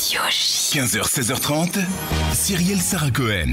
Radio J. 15h, 16h30, Cyrielle Sarah Cohen.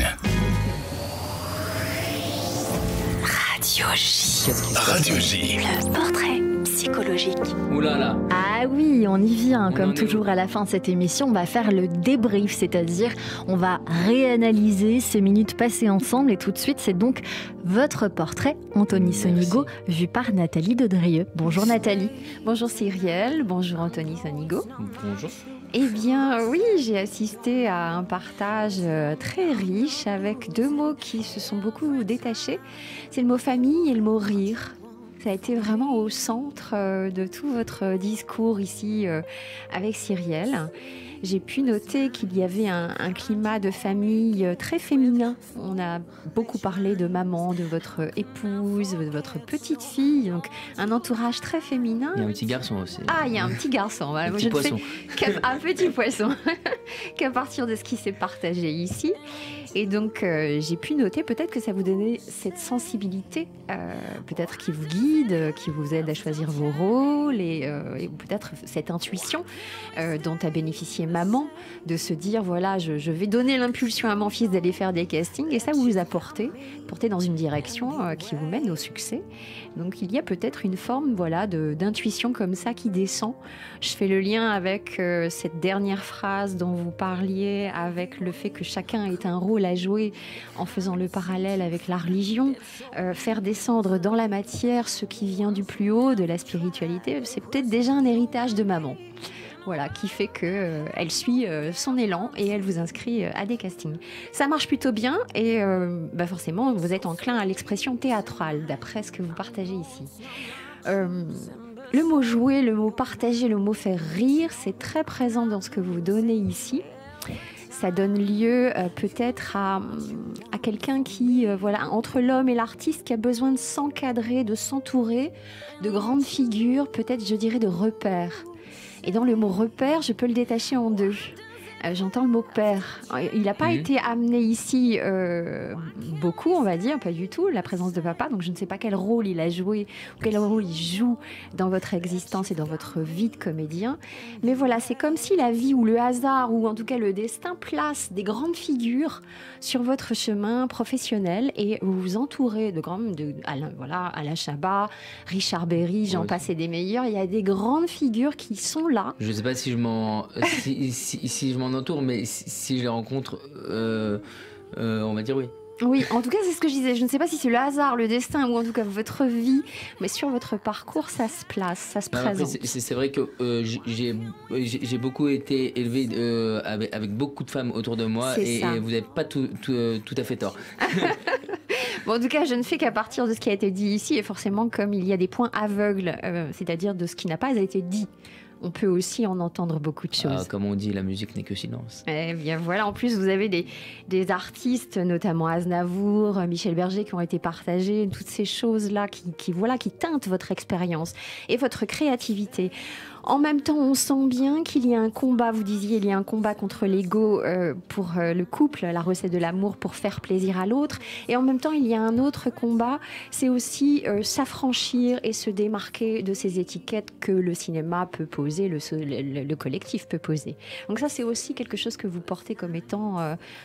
Radio J. Radio J. Le portrait psychologique. Ouh là là. Ah oui, on y vient. On Comme en est toujours où à la fin de cette émission, on va faire le débrief, c'est-à-dire on va réanalyser ces minutes passées ensemble. Et tout de suite, c'est donc votre portrait, Anthony Sonigo, vu par Nathalie Dodrieux. Bonjour Nathalie. Bonjour Cyrielle, bonjour Anthony Sonigo. Bonjour. Eh bien oui, j'ai assisté à un partage très riche avec deux mots qui se sont beaucoup détachés. C'est le mot famille et le mot rire. Ça a été vraiment au centre de tout votre discours ici avec Cyrielle. J'ai pu noter qu'il y avait un climat de famille très féminin. On a beaucoup parlé de maman, de votre épouse, de votre petite fille, donc un entourage très féminin. Il y a un petit garçon aussi. Ah, il y a un petit garçon. Voilà. Un petit poisson. Un petit poisson, qu'à partir de ce qui s'est partagé ici. Et donc, j'ai pu noter peut-être que ça vous donnait cette sensibilité, peut-être qui vous guide, qui vous aide à choisir vos rôles, et peut-être cette intuition dont a bénéficié maman, de se dire, voilà, je vais donner l'impulsion à mon fils d'aller faire des castings, et ça vous a porté dans une direction qui vous mène au succès. Donc, il y a peut-être une forme, voilà, d'intuition comme ça qui descend. Je fais le lien avec cette dernière phrase dont vous parliez, avec le fait que chacun ait un rôle à jouer en faisant le parallèle avec la religion, faire descendre dans la matière ce qui vient du plus haut, de la spiritualité, c'est peut-être déjà un héritage de maman. Voilà, qui fait qu'elle suit son élan et elle vous inscrit à des castings. Ça marche plutôt bien et forcément, vous êtes enclin à l'expression théâtrale, d'après ce que vous partagez ici. Le mot jouer, le mot partager, le mot faire rire, c'est très présent dans ce que vous donnez ici. Ça donne lieu peut-être à quelqu'un qui, entre l'homme et l'artiste, qui a besoin de s'encadrer, de s'entourer de grandes figures, peut-être, je dirais, de repères. Et dans le mot repère, je peux le détacher en deux. J'entends le mot père. Il n'a pas été amené ici beaucoup, on va dire, pas du tout, la présence de papa. Donc je ne sais pas quel rôle il a joué, ou quel rôle il joue dans votre existence et dans votre vie de comédien. Mais voilà, c'est comme si la vie ou le hasard, ou en tout cas le destin, place des grandes figures sur votre chemin professionnel et vous vous entourez de grands, Alain Chabat, Richard Berry, j'en passe et des meilleurs. Il y a des grandes figures qui sont là. Je ne sais pas si je m'en si je m'en entoure, mais si je les rencontre, on va dire oui. Oui, en tout cas, c'est ce que je disais. Je ne sais pas si c'est le hasard, le destin ou en tout cas votre vie, mais sur votre parcours, ça se place, ça se présente. C'est vrai que j'ai beaucoup été élevé avec beaucoup de femmes autour de moi et vous n'avez pas tout à fait tort. Bon, en tout cas, je ne fais qu'à partir de ce qui a été dit ici et forcément, comme il y a des points aveugles, c'est-à-dire de ce qui n'a pas été dit. On peut aussi en entendre beaucoup de choses. Comme on dit, la musique n'est que silence. Eh bien voilà, en plus vous avez des artistes, notamment Aznavour, Michel Berger, qui ont été partagés, toutes ces choses-là qui teintent votre expérience et votre créativité. En même temps, on sent bien qu'il y a un combat, vous disiez, il y a un combat contre l'ego pour le couple, la recette de l'amour pour faire plaisir à l'autre. Et en même temps, il y a un autre combat, c'est aussi s'affranchir et se démarquer de ces étiquettes que le cinéma peut poser, le collectif peut poser. Donc ça, c'est aussi quelque chose que vous portez comme étant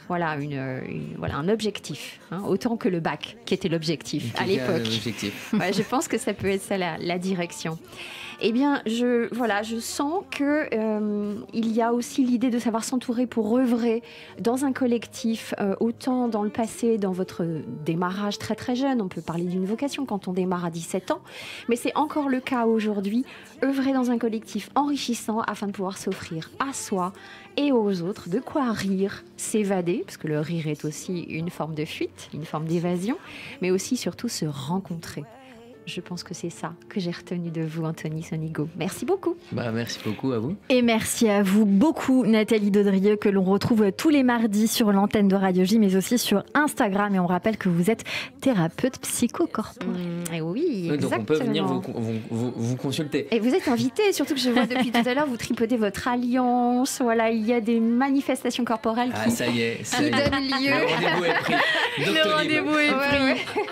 un objectif, hein, autant que le bac, qui était l'objectif à l'époque. Ouais, je pense que ça peut être ça la direction. Eh bien, je sens que il y a aussi l'idée de savoir s'entourer pour œuvrer dans un collectif, autant dans le passé, dans votre démarrage très très jeune. On peut parler d'une vocation quand on démarre à 17 ans, mais c'est encore le cas aujourd'hui. Œuvrer dans un collectif enrichissant afin de pouvoir s'offrir à soi et aux autres de quoi rire, s'évader, parce que le rire est aussi une forme de fuite, une forme d'évasion, mais aussi surtout se rencontrer. Je pense que c'est ça que j'ai retenu de vous, Anthony Sonigo. Merci beaucoup. Merci beaucoup à vous. Et merci à vous beaucoup, Nathalie Dodrieux, que l'on retrouve tous les mardis sur l'antenne de Radio J, mais aussi sur Instagram. Et on rappelle que vous êtes thérapeute psychocorporelle. Oui, exactement. Donc on peut venir vous consulter. Et vous êtes invité, surtout que je vois depuis tout à l'heure, vous tripotez votre alliance. Voilà, il y a des manifestations corporelles qui ça y est, donnent lieu. Le rendez-vous est pris. Le rendez-vous est pris.